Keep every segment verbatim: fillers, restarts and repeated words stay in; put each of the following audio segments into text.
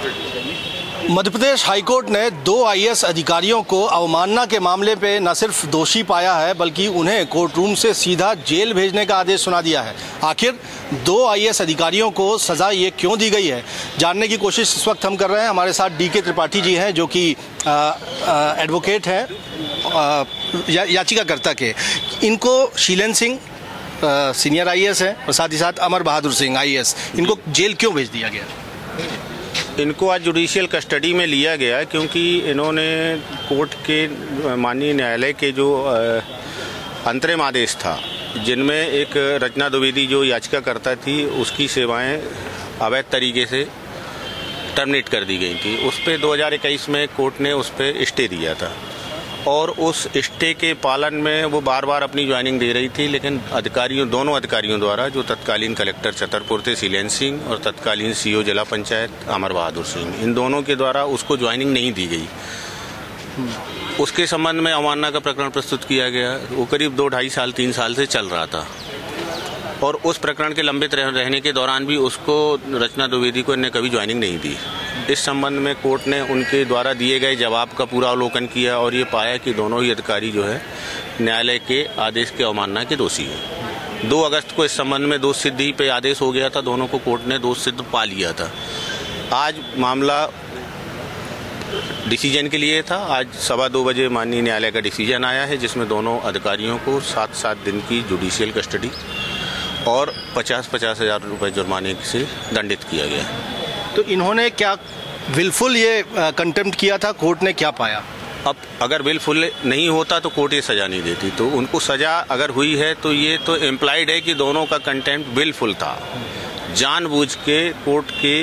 Madhya Pradesh high court ने दो IAS अधिकारियों को अवमानना के मामले पे न सिर्फ दोषी पाया है बल्कि उन्हें कोर्ट रूम से सीधा जेल भेजने का आदेश सुना दिया है। आखिर दो आईएएस अधिकारियों को सजा ये क्यों दी गई है, जानने की कोशिश इस वक्त हम कर रहे हैं। हमारे साथ डी के त्रिपाठी जी हैं जो कि एडवोकेट हैं या, याचिकाकर्ता के। इनको शीलन सिंह सीनियर आईएएस है और साथ ही साथ अमर बहादुर सिंह आईएएस, इनको जेल क्यों भेज दिया गया? इनको आज जुडिशियल कस्टडी में लिया गया क्योंकि इन्होंने कोर्ट के माननीय न्यायालय के जो अंतरिम आदेश था, जिनमें एक रचना द्विवेदी जो याचिकाकर्ता थी उसकी सेवाएं अवैध तरीके से टर्मिनेट कर दी गई थी, उस पर दो हज़ार इक्कीस में कोर्ट ने उस पर स्टे दिया था और उस स्टे के पालन में वो बार बार अपनी ज्वाइनिंग दे रही थी, लेकिन अधिकारियों दोनों अधिकारियों द्वारा, जो तत्कालीन कलेक्टर छतरपुर थे शीलन सिंह और तत्कालीन सीओ जिला पंचायत अमर बहादुर सिंह, इन दोनों के द्वारा उसको ज्वाइनिंग नहीं दी गई। उसके संबंध में अवमानना का प्रकरण प्रस्तुत किया गया। वो करीब दो ढाई साल तीन साल से चल रहा था और उस प्रकरण के लंबित रहने के दौरान भी उसको रचना द्विवेदी को इन्हें कभी ज्वाइनिंग नहीं दी। इस संबंध में कोर्ट ने उनके द्वारा दिए गए जवाब का पूरा अवलोकन किया और ये पाया कि दोनों ही अधिकारी जो है न्यायालय के आदेश के अवमानना के दोषी हैं। दो अगस्त को इस संबंध में दोष सिद्धि पे आदेश हो गया था, दोनों को कोर्ट ने दोष सिद्ध पा लिया था। आज मामला डिसीजन के लिए था। आज सवा दो बजे माननीय न्यायालय का डिसीजन आया है जिसमें दोनों अधिकारियों को सात सात दिन की जुडिशियल कस्टडी और पचास पचास हजार रुपये जुर्माने से दंडित किया गया। तो इन्होंने क्या विलफुल ये कंटेम्प्ट किया था? कोर्ट ने क्या पाया? अब अगर विलफुल नहीं होता तो कोर्ट ये सजा नहीं देती, तो उनको सजा अगर हुई है तो ये तो इम्प्लाइड है कि दोनों का कंटेम्प्ट विलफुल था। जानबूझ के कोर्ट के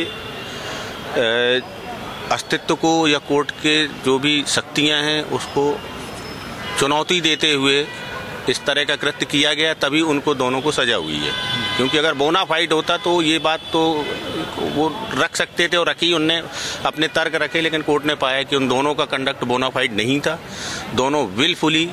अस्तित्व को या कोर्ट के जो भी शक्तियां हैं उसको चुनौती देते हुए इस तरह का कृत्य किया गया, तभी उनको दोनों को सजा हुई है। क्योंकि अगर बोनाफाइड होता तो ये बात तो वो रख सकते थे और रखी, उनने अपने तर्क रखे, लेकिन कोर्ट ने पाया कि उन दोनों का कंडक्ट बोनाफाइड नहीं था। दोनों wilfully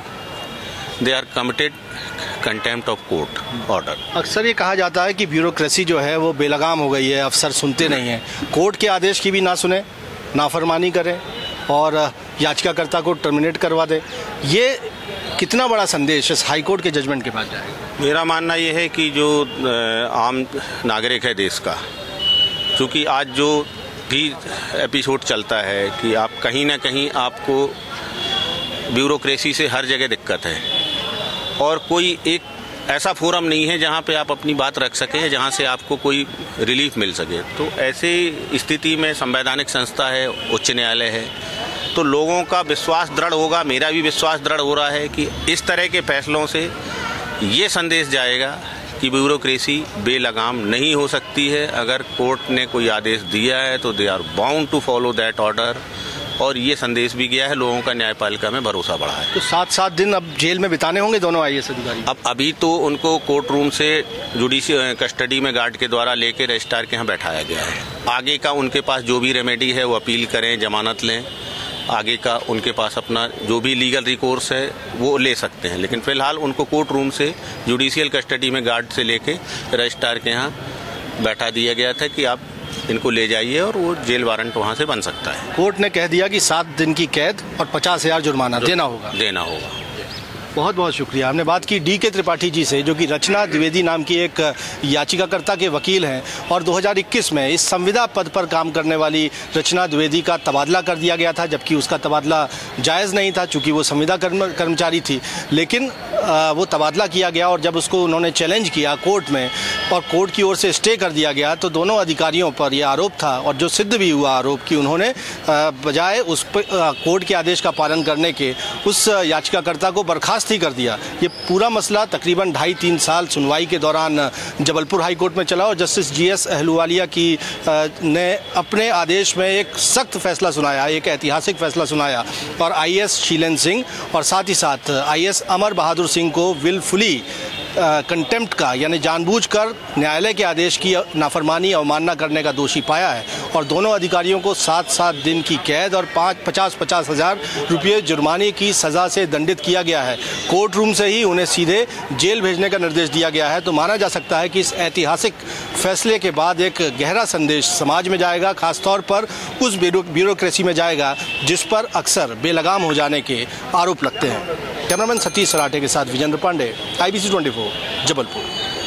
they are committed contempt of court order. अक्सर ये कहा जाता है कि ब्यूरोक्रेसी जो है वो बेलगाम हो गई है, अफसर सुनते नहीं हैं, कोर्ट के आदेश की भी ना सुने, नाफरमानी करें और याचिकाकर्ता को टर्मिनेट करवा दे। ये कितना बड़ा संदेश इस हाईकोर्ट के जजमेंट के पास जाएगा? मेरा मानना यह है कि जो आम नागरिक है देश का, क्योंकि आज जो भी एपिसोड चलता है कि आप कहीं ना कहीं आपको ब्यूरोक्रेसी से हर जगह दिक्कत है और कोई एक ऐसा फोरम नहीं है जहां पे आप अपनी बात रख सकें, जहां से आपको कोई रिलीफ मिल सके। तो ऐसे स्थिति में संवैधानिक संस्था है, उच्च न्यायालय है, तो लोगों का विश्वास दृढ़ होगा। मेरा भी विश्वास दृढ़ हो रहा है कि इस तरह के फैसलों से ये संदेश जाएगा कि ब्यूरोक्रेसी बेलगाम नहीं हो सकती है। अगर कोर्ट ने कोई आदेश दिया है तो they are bound to follow that order, और ये संदेश भी गया है, लोगों का न्यायपालिका में भरोसा बढ़ा है। तो सात सात दिन अब जेल में बिताने होंगे दोनों आईएएस अधिकारी? अब अभी तो उनको कोर्ट रूम से जुडिशियल कस्टडी में गार्ड के द्वारा लेके रजिस्ट्रार के यहाँ बैठाया गया है। आगे का उनके पास जो भी रेमेडी है वो अपील करें, जमानत लें, आगे का उनके पास अपना जो भी लीगल रिकोर्स है वो ले सकते हैं, लेकिन फिलहाल उनको कोर्ट रूम से जुडिशियल कस्टडी में गार्ड से लेके रजिस्ट्रार के यहाँ बैठा दिया गया था कि आप इनको ले जाइए और वो जेल वारंट वहाँ से बन सकता है। कोर्ट ने कह दिया कि सात दिन की कैद और पचास हजार जुर्माना देना होगा देना होगा बहुत बहुत शुक्रिया। हमने बात की डी के त्रिपाठी जी से, जो कि रचना द्विवेदी नाम की एक याचिकाकर्ता के वकील हैं और दो हज़ार इक्कीस में इस संविदा पद पर काम करने वाली रचना द्विवेदी का तबादला कर दिया गया था, जबकि उसका तबादला जायज़ नहीं था चूँकि वो संविदा कर्म कर्मचारी थी। लेकिन वो तबादला किया गया और जब उसको उन्होंने चैलेंज किया कोर्ट में और कोर्ट की ओर से स्टे कर दिया गया, तो दोनों अधिकारियों पर यह आरोप था और जो सिद्ध भी हुआ आरोप कि उन्होंने बजाय उस कोर्ट के आदेश का पालन करने के उस याचिकाकर्ता को बर्खास्त ही कर दिया। ये पूरा मसला तकरीबन ढाई तीन साल सुनवाई के दौरान जबलपुर हाई कोर्ट में चला और जस्टिस जी एस अहलूवालिया की ने अपने आदेश में एक सख्त फैसला सुनाया, एक ऐतिहासिक फैसला सुनाया और आईएएस शीलन सिंह और साथ ही साथ आईएएस अमर बहादुर सिंह को विलफुली कंटेम्प्ट का यानी जानबूझकर न्यायालय के आदेश की नाफरमानी अवमानना करने का दोषी पाया है और दोनों अधिकारियों को सात सात दिन की कैद और पाँच पचास पचास हजार रुपये जुर्माने की सज़ा से दंडित किया गया है। कोर्ट रूम से ही उन्हें सीधे जेल भेजने का निर्देश दिया गया है। तो माना जा सकता है कि इस ऐतिहासिक फैसले के बाद एक गहरा संदेश समाज में जाएगा, खासतौर पर उस ब्यूरोक्रेसी में जाएगा जिस पर अक्सर बेलगाम हो जाने के आरोप लगते हैं। कैमरामैन सतीश सराठे के साथ Vijendra Pandey, I B C चौबीस, जबलपुर।